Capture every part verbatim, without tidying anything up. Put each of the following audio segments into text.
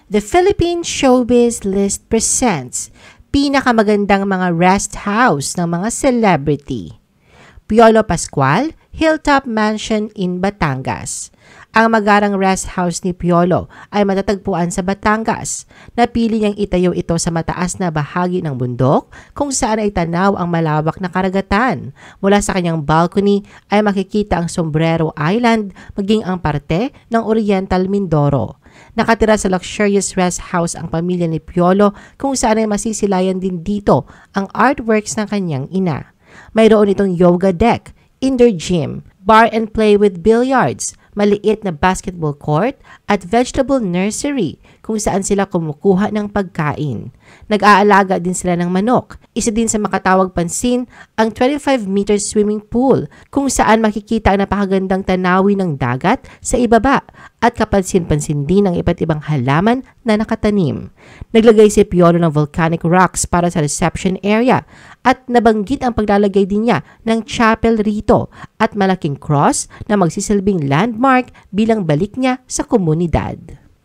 The Philippine Showbiz List presents pinakamagandang mga rest house ng mga celebrity. Piolo Pascual, Hilltop Mansion in Batangas. Ang magarang rest house ni Piolo ay matatagpuan sa Batangas. Napili niyang itayo ito sa mataas na bahagi ng bundok kung saan ay tanaw ang malawak na karagatan. Mula sa kanyang balcony ay makikita ang Sombrero Island maging ang parte ng Oriental Mindoro. Nakatira sa luxurious rest house ang pamilya ni Piolo kung saan ay masisilayan din dito ang artworks ng kanyang ina. Mayroon itong yoga deck, indoor gym, bar and play with billiards, maliit na basketball court at vegetable nursery kung saan sila kumukuha ng pagkain. Nag-aalaga din sila ng manok. Isa din sa makatawag pansin ang twenty-five meter swimming pool kung saan makikita ang napakagandang tanawin ng dagat sa ibaba at kapansin-pansin din ang iba't ibang halaman na nakatanim. Naglagay si Piolo ng volcanic rocks para sa reception area at nabanggit ang paglalagay din niya ng chapel rito at malaking cross na magsisilbing landmark bilang balik niya sa komunidad.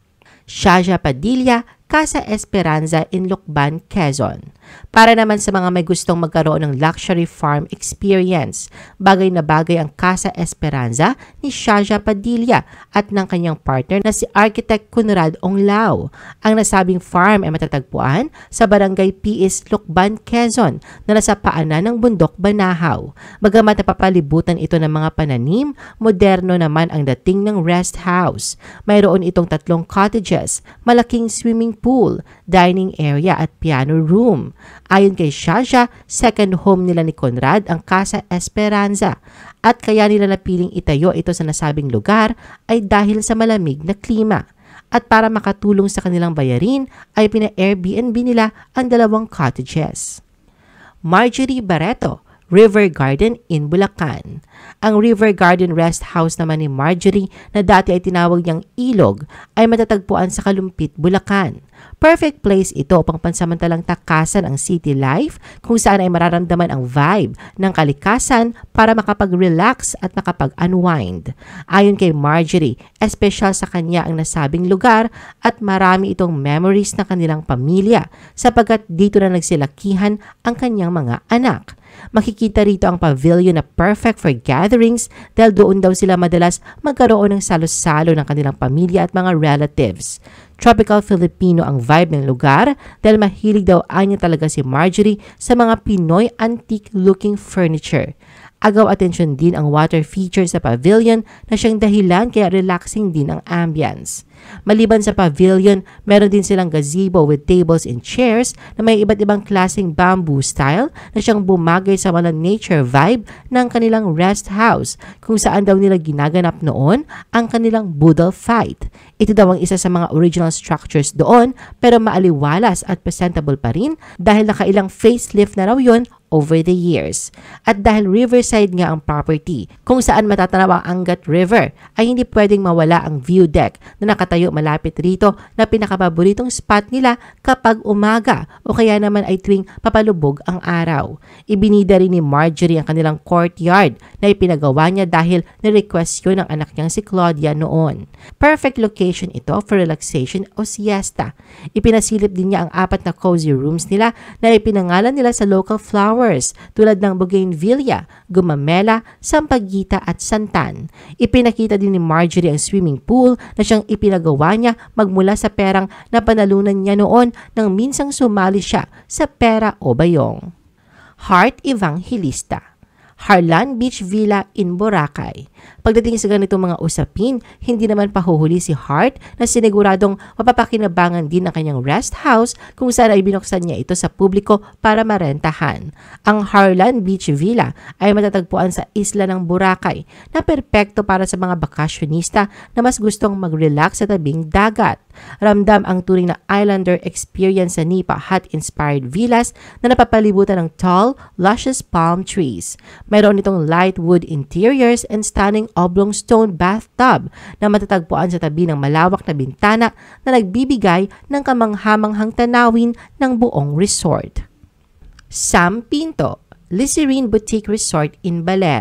Shaja Padilla, Casa Esperanza in Lucban, Quezon. Para naman sa mga may gustong magkaroon ng luxury farm experience, bagay na bagay ang Casa Esperanza ni Shaja Padilla at ng kanyang partner na si Architect Conrad Onglao. Ang nasabing farm ay matatagpuan sa Barangay Piis, Lucban, Quezon na nasa paanan ng bundok Banahaw. Bagamat napapalibutan ito ng mga pananim, moderno naman ang dating ng rest house. Mayroon itong tatlong cottages, malaking swimming pool, dining area at piano room. Ayon kay Shaja, second home nila ni Conrad ang Casa Esperanza at kaya nila napiling itayo ito sa nasabing lugar ay dahil sa malamig na klima. At para makatulong sa kanilang bayarin ay pina-Airbnb nila ang dalawang cottages. Marjorie Barreto, River Garden in Bulacan. Ang River Garden Rest House naman ni Marjorie na dati ay tinawag niyang Ilog ay matatagpuan sa Kalumpit, Bulacan. Perfect place ito upang pansamantalang takasan ang city life kung saan ay mararamdaman ang vibe ng kalikasan para makapag-relax at makapag-unwind. Ayon kay Marjorie, espesyal sa kanya ang nasabing lugar at marami itong memories ng kanilang pamilya sapagkat dito na nagsilakihan ang kanyang mga anak. Makikita rito ang pavilion na perfect for gatherings dahil doon daw sila madalas magkaroon ng salo-salo ng kanilang pamilya at mga relatives. Tropical Filipino ang vibe ng lugar dahil mahilig daw anya talaga si Marjorie sa mga Pinoy antique looking furniture. Agaw atensyon din ang water feature sa pavilion na siyang dahilan kaya relaxing din ang ambience. Maliban sa pavilion, meron din silang gazebo with tables and chairs na may iba't ibang klaseng bamboo style na siyang bumagay sa mga nature vibe ng kanilang rest house kung saan daw nila ginaganap noon ang kanilang boodle fight. Ito daw ang isa sa mga original structures doon pero maaliwalas at presentable pa rin dahil nakailang facelift na raw yun over the years. At dahil riverside nga ang property, kung saan matatanaw ang Angat River, ay hindi pwedeng mawala ang view deck na nakatayo malapit rito na pinakapaboritong spot nila kapag umaga o kaya naman ay tuwing papalubog ang araw. Ibinida rin ni Marjorie ang kanilang courtyard na ipinagawa niya dahil ni-request yun ng anak niyang si Claudia noon. Perfect location ito for relaxation o siesta. Ipinasilip din niya ang apat na cozy rooms nila na ipinangalan nila sa local flowers tulad ng bougainvillea, gumamela, sampaguita at santan. Ipinakita din ni Marjorie ang swimming pool na siyang ipinagawa niya magmula sa perang na panalunan niya noon nang minsang sumali siya sa pera o bayong. Heart Evangelista, Harlan Beach Villa in Boracay. Pagdating sa ganitong mga usapin, hindi naman pahuhuli si Hart na siniguradong mapapakinabangan din ang kanyang rest house kung saan ay binuksan niya ito sa publiko para marentahan. Ang Harlan Beach Villa ay matatagpuan sa isla ng Boracay na perpekto para sa mga bakasyonista na mas gustong mag-relax sa tabing dagat. Ramdam ang turing na islander experience sa Nipa hut-inspired villas na napapalibutan ng tall, luscious palm trees. Mayroon itong light wood interiors and stunning oblong stone bathtub na matatagpuan sa tabi ng malawak na bintana na nagbibigay ng kamanghamanghang tanawin ng buong resort. Sam Pinto, Listerine Boutique Resort in Baler.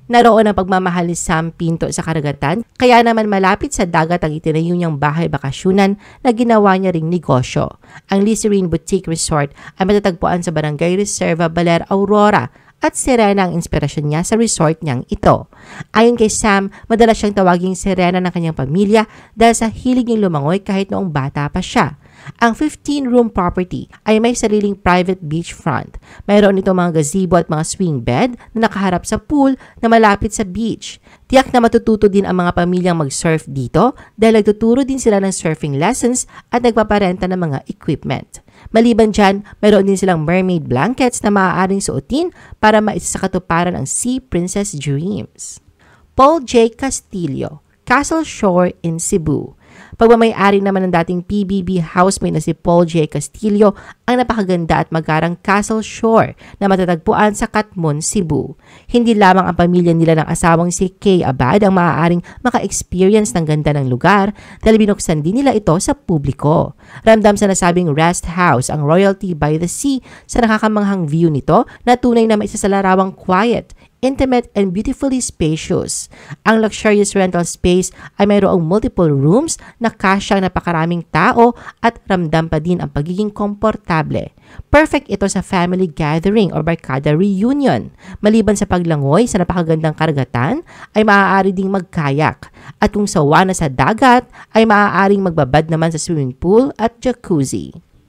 Naroon ang pagmamahal ni Sam Pinto sa karagatan, kaya naman malapit sa dagat ang itinayo niyang bahay bakasyunan na ginawa niya ring negosyo. Ang Listerine Boutique Resort ay matatagpuan sa Barangay Reserva, Baler, Aurora, at Serena ang inspirasyon niya sa resort niyang ito. Ayon kay Sam, madalas siyang tawaging Serena ng kanyang pamilya dahil sa hilig niyang lumangoy kahit noong bata pa siya. Ang fifteen-room property ay may sariling private beachfront. Mayroon itong mga gazebo at mga swing bed na nakaharap sa pool na malapit sa beach. Tiyak na matututo din ang mga pamilyang mag-surf dito dahil nagtuturo din sila ng surfing lessons at nagpaparenta ng mga equipment. Maliban dyan, mayroon din silang mermaid blankets na maaaring suotin para maisa sa katuparan ang Sea Princess dreams. Paul J. Castillo, Castle Shore in Cebu. Pagmamay-ari naman ng dating P B B housemate na si Paul J. Castillo ang napakaganda at magarang Castle Shore na matatagpuan sa Catmon, Cebu. Hindi lamang ang pamilya nila ng asawang si Kay Abad ang maaaring maka-experience ng ganda ng lugar dahil binuksan din nila ito sa publiko. Ramdam sa nasabing rest house ang Royalty by the Sea sa nakakamanghang view nito na tunay na may isa sa larawang quiet, intimate and beautifully spacious. Ang luxurious rental space ay mayroong multiple rooms na kasyang napakaraming tao at ramdam pa din ang pagiging komportable. Perfect ito sa family gathering or barkada reunion. Maliban sa paglangoy sa napakagandang karagatan, ay maaari ding magkayak. At kung sawa na sa dagat, ay maaaring magbabad naman sa swimming pool at jacuzzi.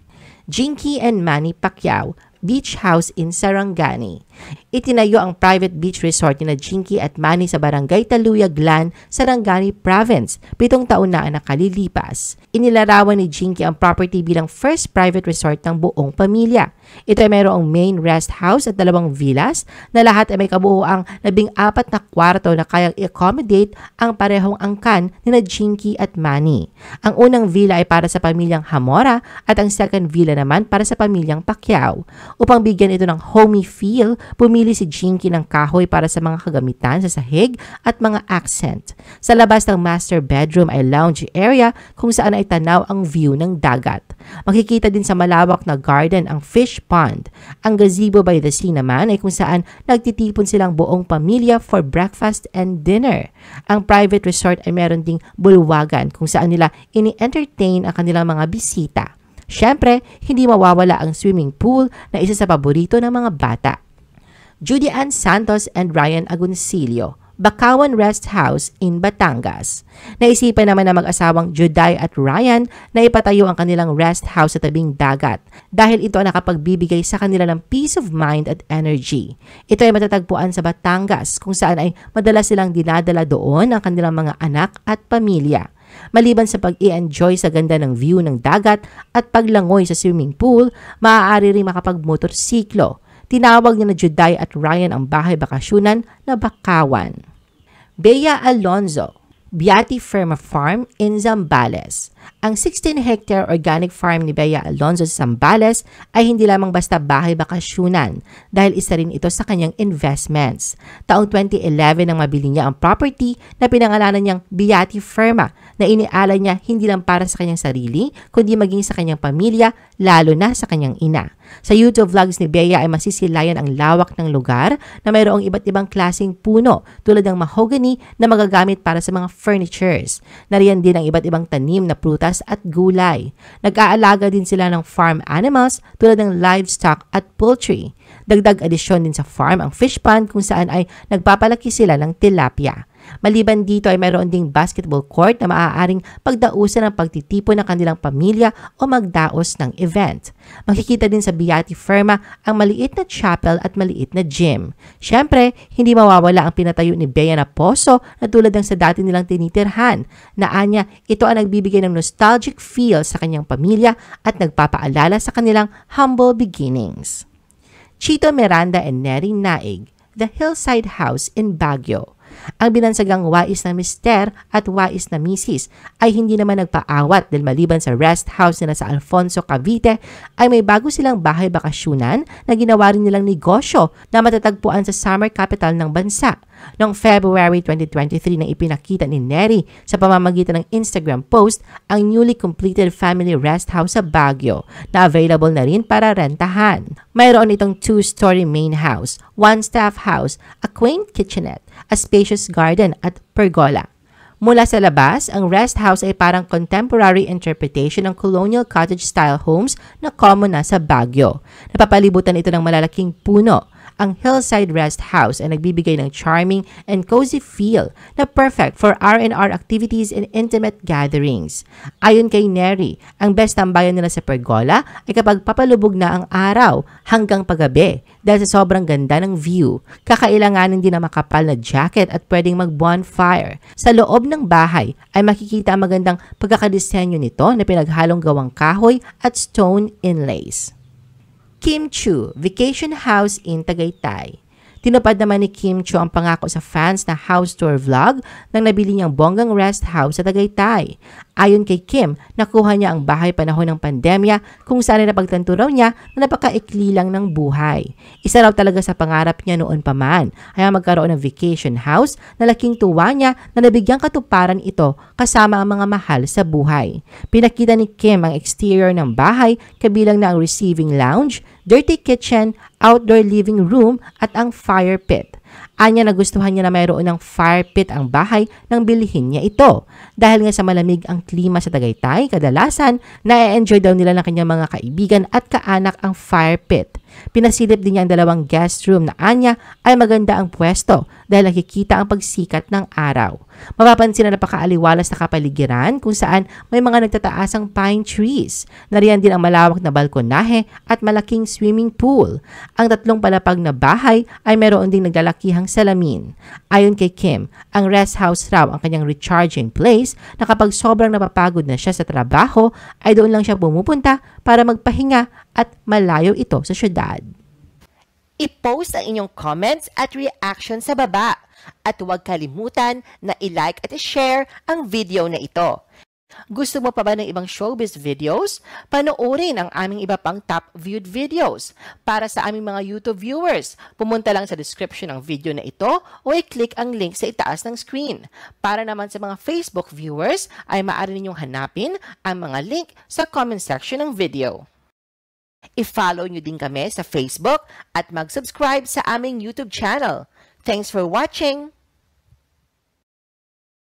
Jinky and Manny Pacquiao, Beach House in Sarangani. Itinayo ang private beach resort ni na Jinky at Manny sa Barangay Taluya, Glan, Sarangani Province. Pitong taon na ang nakalilipas. Inilarawan ni Jinky ang property bilang first private resort ng buong pamilya. Ito ay mayroong main rest house at dalawang villas na lahat ay may kabuuang labing apat na kwarto na kayang i-accommodate ang parehong angkan ni na Jinky at Manny. Ang unang villa ay para sa pamilyang Hamora at ang second villa naman para sa pamilyang Pacquiao. Upang bigyan ito ng homey feel, pumili si Jinky ng kahoy para sa mga kagamitan sa sahig at mga accent. Sa labas ng master bedroom ay lounge area kung saan ay tanaw ang view ng dagat. Makikita din sa malawak na garden ang fish pond. Ang gazebo by the sea naman ay kung saan nagtitipon silang buong pamilya for breakfast and dinner. Ang private resort ay meron ding bulwagan kung saan nila ini-entertain ang kanilang mga bisita. Siyempre, hindi mawawala ang swimming pool na isa sa paborito ng mga bata. Judy Ann Santos and Ryan Agoncillo, Bakawan Rest House in Batangas. Naisipan naman ng mag-asawang Juday at Ryan na ipatayo ang kanilang rest house sa tabing dagat dahil ito ang nakapagbibigay sa kanila ng peace of mind at energy. Ito ay matatagpuan sa Batangas kung saan ay madalas silang dinadala doon ang kanilang mga anak at pamilya. Maliban sa pag-i-enjoy sa ganda ng view ng dagat at paglangoy sa swimming pool, maaari rin makapagmotorsiklo. Tinawag niya na Juday at Ryan ang bahay bakasyunan na Bakawan. Bea Alonzo, Beati Firma Farm in Zambales. Ang sixteen hectare organic farm ni Bea Alonzo sa Zambales ay hindi lamang basta bahay bakasyunan dahil isa rin ito sa kanyang investments. Taong twenty eleven nang mabili niya ang property na pinangalanan niyang Beati Firma na inialay niya hindi lang para sa kanyang sarili kundi maging sa kanyang pamilya, lalo na sa kanyang ina. Sa YouTube vlogs ni Bea ay masisilayan ang lawak ng lugar na mayroong iba't ibang klaseng puno tulad ng mahogany na magagamit para sa mga furnitures. Nariyan din ang iba't ibang tanim na prutas at gulay. Nag-aalaga din sila ng farm animals tulad ng livestock at poultry. Dagdag adisyon din sa farm ang fish pond kung saan ay nagpapalaki sila ng tilapia. Maliban dito ay mayroon ding basketball court na maaaring pagdausan ng pagtitipon ng kanilang pamilya o magdaos ng event. Makikita din sa Beati Firma ang maliit na chapel at maliit na gym. Siyempre, hindi mawawala ang pinatayo ni Bea na poso na tulad ng sa dati nilang tinitirhan. Naanya, ito ang nagbibigay ng nostalgic feel sa kanyang pamilya at nagpapaalala sa kanilang humble beginnings. Chito Miranda and Neri Naig, The Hillside House in Baguio. Ang binansagang wais na mister at wais na misis ay hindi naman nagpaawat dahil maliban sa rest house nila sa Alfonso, Cavite ay may bago silang bahay bakasyunan na ginawa rin nilang negosyo na matatagpuan sa summer capital ng bansa. Noong February twenty twenty-three nang ipinakita ni Neri sa pamamagitan ng Instagram post ang newly completed family rest house sa Baguio na available na rin para rentahan. Mayroon itong two-story main house, one staff house, a quaint kitchenette, a spacious garden at pergola. Mula sa labas, ang rest house ay parang contemporary interpretation ng colonial cottage-style homes na common na sa Baguio. Napapalibutan ito ng malalaking puno. Ang Hillside Rest House ay nagbibigay ng charming and cozy feel na perfect for R and R activities and intimate gatherings. Ayon kay Neri, ang best tambayan nila sa pergola ay kapag papalubog na ang araw hanggang paggabi dahil sa sobrang ganda ng view. Kakailanganin din ng makapal na jacket at pwedeng mag-bonfire. Sa loob ng bahay ay makikita ang magandang pagkakadisenyo nito na pinaghalong gawang kahoy at stone inlays. Kim Chu, Vacation House in Tagaytay. Tinupad naman ni Kim Chu ang pangako sa fans na house tour vlog nang nabili niyang bonggang rest house sa Tagaytay. Ayon kay Kim, nakuha niya ang bahay panahon ng pandemya kung saan ay napagtanto raw niya na napakaikli lang ng buhay. Isa raw talaga sa pangarap niya noon pa man ay magkaroon ng vacation house na laking tuwa niya na nabigyang katuparan ito kasama ang mga mahal sa buhay. Pinakita ni Kim ang exterior ng bahay kabilang na ang receiving lounge, dirty kitchen, outdoor living room at ang fire pit. Anya nagustuhan niya na mayroon ng fire pit ang bahay nang bilhin niya ito. Dahil nga sa malamig ang klima sa Tagaytay, kadalasan na-enjoy daw nila ng kanyang mga kaibigan at kaanak ang fire pit. Pinasilip din niya ang dalawang guest room na anya ay maganda ang pwesto dahil nakikita ang pagsikat ng araw. Mapapansin na napakaaliwalas na kapaligiran kung saan may mga nagtataasang pine trees. Nariyan din ang malawak na balkonahe at malaking swimming pool. Ang tatlong palapag na bahay ay mayroon ding naglalakihang salamin. Ayon kay Kim, ang rest house raw ang kanyang recharging place na kapag sobrang napapagod na siya sa trabaho ay doon lang siya pumupunta para magpahinga at malayo ito sa syudad. I-post ang inyong comments at reaction sa baba at huwag kalimutan na i-like at i-share ang video na ito. Gusto mo pa ba ng ibang showbiz videos? Panoorin ang aming iba pang top viewed videos. Para sa aming mga YouTube viewers, pumunta lang sa description ng video na ito o i-click ang link sa itaas ng screen. Para naman sa mga Facebook viewers, ay maaari ninyong hanapin ang mga link sa comment section ng video. I-follow nyo din kami sa Facebook at mag-subscribe sa aming YouTube channel. Thanks for watching!